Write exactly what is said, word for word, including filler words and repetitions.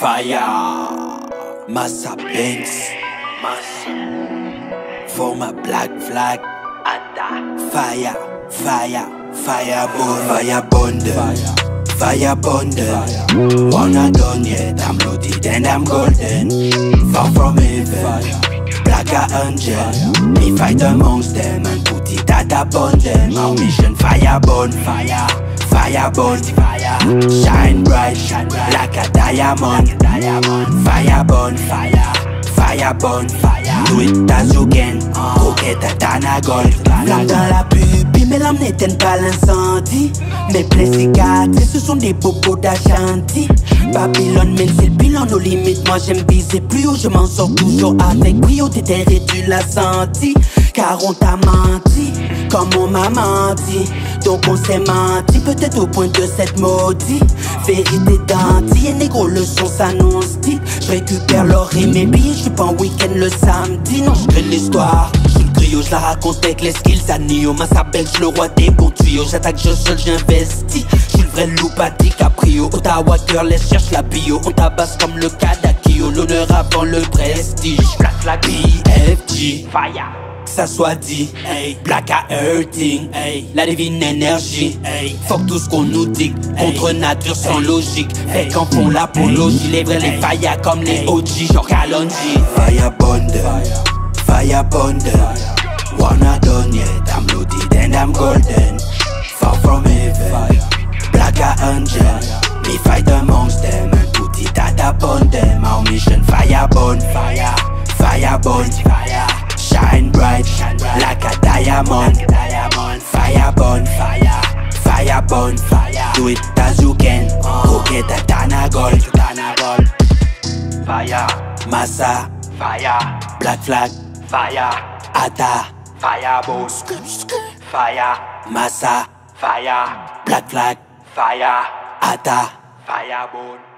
Fire, Massa Banks, for my black flag. Fire, fire, fire bond, fire bond, fire bond. Wanna done yet, I'm loaded and I'm golden. Far from heaven, black a angel. Me fight amongst them and put it at upon them. Our mission fire bond, fire. Fire burn, fire, shine bright, shine bright like a diamond, diamond. Fire burn, fire, fire burn, fire. Do it as you can, coquette à gold. Flamme dans la pupille, mais l'âme n'éteint pas l'incendie. Mes plaies cicatrices, ce sont des bobos d'Ashanti. Babylone, mais c'est le bilan, nos limites. Moi j'aime viser plus haut, je m'en sors toujours avec brio. T'étais et tu l'as senti, car on t'a menti, comme on m'a menti. Donc on s'est menti, peut-être au point de cette maudite vérité d'anti. Et négro, le son s'annonce dit. Je récupère l'or et mes billets, je suis pas en week-end le samedi. Non, je crée l'histoire, je suis le griot, je la raconte avec les skills à Nio. Massa Banks, le roi des bons tuyaux. J'attaque, je seul, j'investis. Je suis le vrai loup, pas DiCaprio. Ottawa Girl, les cherche la bio. On tabasse comme le Kadakio. L'honneur avant le prestige. Black Flag, B F G, fire. Que ça soit dit, hey, black à hurting, hey, la divine énergie, hey, fuck tout ce qu'on nous dit, hey, contre nature sans hey, logique, hey, fait qu'en font l'apologie, hey, les vrais hey, les faillas comme hey, les O G, genre Kalonji. Fire bond, fire bond, wanna done yet, I'm loaded and I'm golden, far from heaven, black a angel, me fight amongst them and put it at upon them. Our mission fire bond, fire, fire bond, fire. Shine bright, shine bright like a diamond, diamond. Fire burn, fire, fire burn, fire. Do it as you can, go get a Dana gold, Dana gold. Fire, Massa, fire, Black Flag, fire, Ata, fire bone, fire, Massa, fire, Black Flag, fire, Ata, fire bone.